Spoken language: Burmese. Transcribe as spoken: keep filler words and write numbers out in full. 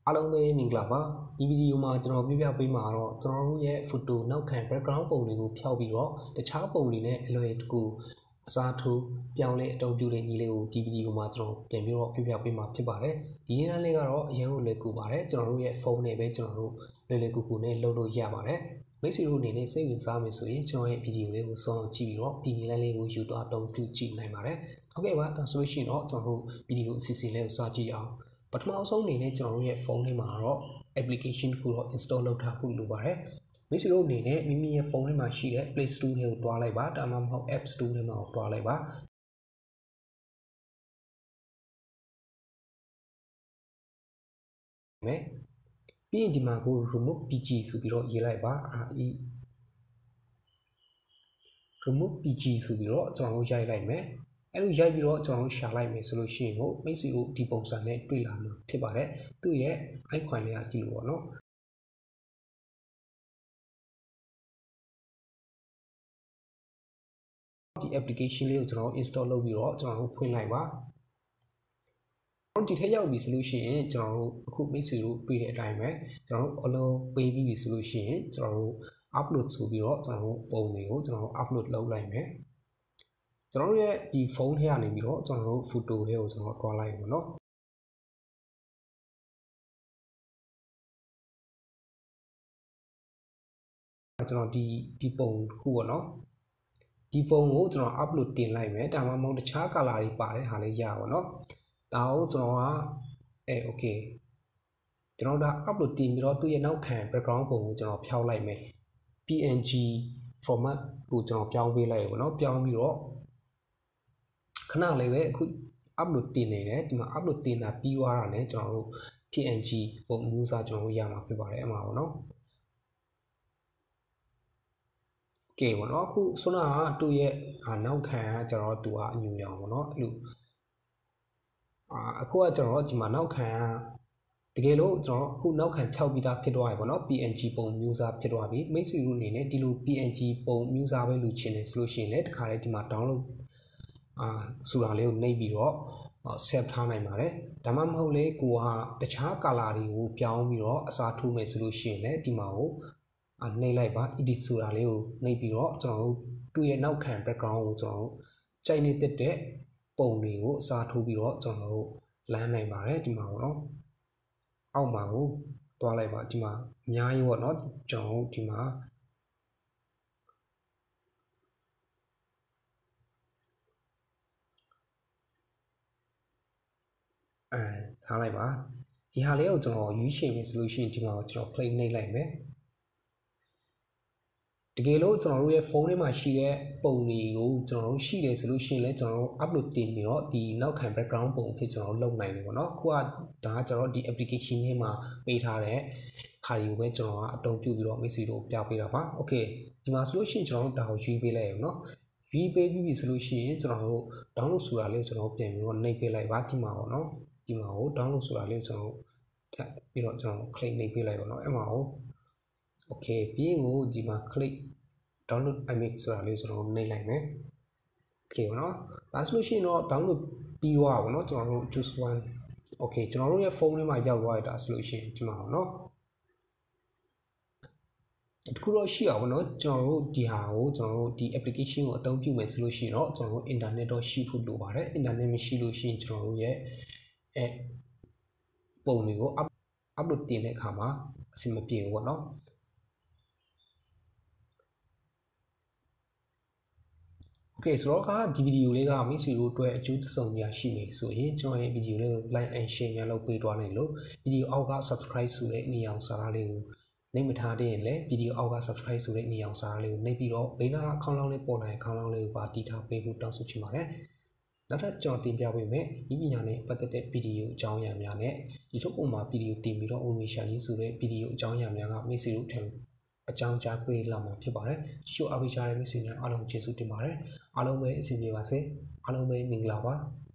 အားလုံးပဲမင်္ဂလာပါဒီဗီဒီယိုမှာကျွန်တော်ပြပြပေးမှာတော့ကျွန်တော်တို့ရဲ့ photo နောက်ခံ background ပုံတွေကိုဖျောက်ပြီးတော့တခြားပုံတွေနဲ့အလွယ်တကူအစားထိုးပြောင်းလဲအသုံးပြုတဲ့နည်းလေးကိုဒီဗီဒီယိုမှာကျွန်တော်ပြန်ပြီးတော့ပြပြပေးမှာဖြစ်ပါတယ်ဒီနည်းလေးကတော့အရင်ကလွယ်ကူပါတယ်ကျွန်တော်တို့ရဲ့ဖုန်းနဲ့ပဲကျွန်တော်တို့လွယ်လွယ်ကူကူနဲ့လုပ်လို့ရပါတယ်မိတ်ဆွေတို့အနေနဲ့စိတ်ဝင်စားမယ်ဆိုရင်ကျွန်တော်ရဲ့ဗီဒီယိုလေးကိုစောင့်ကြည့်ပြီးတော့ဒီနည်းလေးကိုယူတော့အသုံးပြုကြည့်နိုင်ပါတယ်ဟုတ်ကဲ့ပါဒါဆိုလို့ရှိရင်တော့ကျွန်တော်တို့ဗီဒီယိုအစီအစဉ်လေးကိုစကြည့်အောင်ပထမဆုံးအနေနဲ့ကျွန်တော်တို့ရဲ့ဖုန်းထဲမှာတော့ application ကိုတော့ install လုပ်ထားဖို့လိုပါတယ်မိတ်ဆွေတို့အနေနဲ့မိမိရဲ့ဖုန်းထဲမှာရှိတဲ့ Play Store ကိုတွားလိုက်ပါဒါမှမဟုတ် App Store ထဲမှာတွားလိုက်ပါမယ်ပြီးရင်ဒီမှာကို remove pg ဆိုပြီးတော့ရေးလိုက်ပါ re remove pg ဆိုပြီးတော့ကျွန်တော်တို့ရိုက်လိုက်မယ်အဲ့လိုရိုက်ပြီးတော့ကျွန်တော်တို့ရှာလိုက်မယ်ဆိုလို့ရှိရင်ကိုမိတ်ဆွေတို့ဒီပုံစံနဲ့တွေ့လာမှာဖြစ်ပါတယ်သူ့ရဲ့ icon လေးကကြည့်လို့ပေါ့နော်ဒီ application လေးကိုကျွန်တော် install လုပ်ပြီးတော့ကျွန်တော်တို့ဖွင့်လိုက်ပါဒီထက်ရောက်ပြီဆိုလို့ရှိရင်ကျွန်တော်တို့အခုမိတ်ဆွေတို့တွေ့တဲ့အတိုင်းပဲကျွန်တော်တို့ allow ပေးပြီးပြီဆိုလို့ရှိရင်ကျွန်တော်တို့ upload ဆိုပြီးတော့ကျွန်တော်တို့ပုံတွေကိုကျွန်တော်တို့ upload လုပ်လိုက်မယ်ကျွန်တော်တို့ရဲ့ဒီဖုန်းထဲကနေပြီးတော့ကျွန်တော်တို့ photo လေးကိုကျွန်တော်တွားလိုက်ပါเนาะကျွန်တော်ဒီဒီပုံခုပေါ့เนาะဒီဖုန်းကိုကျွန်တော် upload တင်လိုက်မယ်ဒါမှမဟုတ်တခြား color တွေပါတဲ့ဟာလေးရပါเนาะဒါကိုကျွန်တော်ကအဲ okay ကျွန်တော်ဒါ upload တင်ပြီးတော့သူ့ရဲ့နောက်ခံ background ပုံကိုကျွန်တော်ဖြောက်လိုက်မယ် png format ကိုကျွန်တော်ပြောင်းပေးလိုက်ပါเนาะပြောင်းပြီးတော့ခဏလေးပဲအခု upload တင်နေတယ်ဒီမှာ upload တင်တာပြီးသွားတာ ਨੇ ကျွန်တော်တို့ png ပုံမျိုးစားကျွန်တော်တို့ရမှာဖြစ်ပါတယ်အမှာပေါ့နော် okay ပေါ့နော်အခုဆွမ်းကသူ့ရဲ့နောက်ခံကကျွန်တော်သူကအညူရောင်ပေါ့နော်အဲ့လိုအာအခုကကျွန်တော်ဒီမှာနောက်ခံကတကယ်လို့ကျွန်တော်အခုနောက်ခံဖြောက်ပြီးသားဖြစ်သွားပြီပေါ့နော် png ပုံမျိုးစားဖြစ်သွားပြီမိတ်ဆွေတို့အနေနဲ့ဒီလို png ပုံမျိုးစားပဲလူချင်တယ်ဆိုလို့ရှိရင်လည်းတခါလေဒီမှာ downloadအာဆိုတာလေးကိုနှိပ်ပြီးတော့ save ထားနိုင်ပါတယ်ဒါမှမဟုတ်လေကိုကတခြား color တွေကိုပြောင်းပြီးတော့အစားထိုးမယ်ဆိုလို့ရှိရင်လည်းဒီမှာကိုနှိပ်လိုက်ပါ edit ဆိုတာလေးကိုနှိပ်ပြီးတော့ကျွန်တော်တို့သူ့ရဲ့နောက်ခံ background ကိုကျွန်တော်တို့ကြိုက်နေတဲ့ပုံတွေကိုအစားထိုးပြီးတော့ကျွန်တော်တို့လမ်းနိုင်ပါတယ်ဒီမှာပေါ့နော်အောက်မှာကိုတွားလိုက်ပါဒီမှာအများကြီးပေါ့နော်ကျွန်တော်တို့ဒီမှာအဲထားလိုက်ပါဒီဟာလေးကိုကျွန်တော်ရွေးချယ်မယ်ဆိုလို့ရှိရင်ဒီမှာကျွန်တော် play နှိပ်လိုက်မယ်တကယ်လို့ကျွန်တော်တို့ရဲ့ဖုန်းထဲမှာရှိတဲ့ပုံတွေကိုကျွန်တော်တို့ရှိတယ်ဆိုလို့ရှိရင်လည်းကျွန်တော်တို့ upload တင်ပြီးတော့ဒီနောက်ခံ background ပုံဖြစ်ကျွန်တော်လုပ်နိုင်တယ်ပေါ့နော်ခုကဒါကကျွန်တော်ဒီ application ထဲမှာပေးထားတဲ့ဟာတွေကိုပဲကျွန်တော်ကအသုံးပြုပြီးတော့မိတ်ဆွေတို့ပြပေးတာပါ okay ဒီမှာဆိုလို့ရှိရင်ကျွန်တော်တို့ဒါကိုရွေးပေးလိုက်ရအောင်နော်ရွေးပေးပြီးပြီဆိုလို့ရှိရင်ကျွန်တော်တို့ download ဆိုတာလေးကိုကျွန်တော်ပြန်ပြီးတော့နှိပ်ပေးလိုက်ပါဒီမှာပေါ့နော်ဒီမှာကို download ဆိုတာလေးကိုကျွန်တော်ထပ်ပြီးတော့ကျွန်တော် click နှိပ်ပေးလိုက်ပါတော့အဲ့မှာကို okay ပြီးရင်ကိုဒီမှာ click download image ဆိုတာလေးကျွန်တော်နှိပ်လိုက်မယ် okay ပေါ့နော်ဒါဆိုလို့ရှိရင်တော့ download ပြီးသွားပါတော့ကျွန်တော်တို့ choose one okay ကျွန်တော်တို့ရဲ့ဖုန်းထဲမှာရောက်သွားတာဆိုလို့ရှိရင်ဒီမှာပေါ့နော်တခုတော့ရှိအောင်ပေါ့နော်ကျွန်တော်တို့ဒီဟာကိုကျွန်တော်တို့ဒီ application ကိုအသုံးပြုမယ်ဆိုလို့ရှိရင်တော့ကျွန်တော်တို့ internet တော့ရှိဖို့လိုပါတယ် internet မရှိလို့ရှိရင်ကျွန်တော်တို့ရဲ့အဲပုံတွေကို upload တင်တဲ့အခါမှာအဆင်မပြေဘူးပေါ့နော်Okay ဆိုတော့ကဒီဗီဒီယိုလေးကမိတ်ဆွေတို့အတွက်အကျိုးသုံးများရှိနေဆိုရင်ကျွန်တော်ရဲ့ဗီဒီယိုလေးကို like and share များလုပ်ပေးသွားနိုင်လို့ဗီဒီယိုအောက်က subscribe ဆိုတဲ့နေရာစာသားလေးကိုနှိပ်မထားတဲ့ရင်လည်းဗီဒီယိုအောက်က subscribe ဆိုတဲ့နေရာစာသားလေးကိုနှိပ်ပြီးတော့ဘေးနားအခေါင်းလောင်းလေးပေါ်လာရင်အခေါင်းလောင်းလေးကိုပါတီးထားပေးဖို့တောင်းဆိုချင်ပါတယ်နောက်ထပ်ကျွန်တော်တင်ပြပေးမယ်ဒီပညာနဲ့ပတ်သက်တဲ့ဗီဒီယိုအကြောင်းအရာများနဲ့ YouTube ပေါ်မှာဗီဒီယိုတင်ပြီးတော့ online ရှာရေးဆိုတဲ့ဗီဒီယိုအကြောင်းအရာများကမိတ်ဆွေတို့ထံအကြောင်းကြားပေးလာမှာဖြစ်ပါတယ်ကြည့်ရှုအားပေးကြတဲ့မိတ်ဆွေများအားလုံးကျေးဇူးတင်ပါတယ်အားလုံးပဲအဆင်ပြေပါစေအားလုံးပဲမင်္ဂလာပါ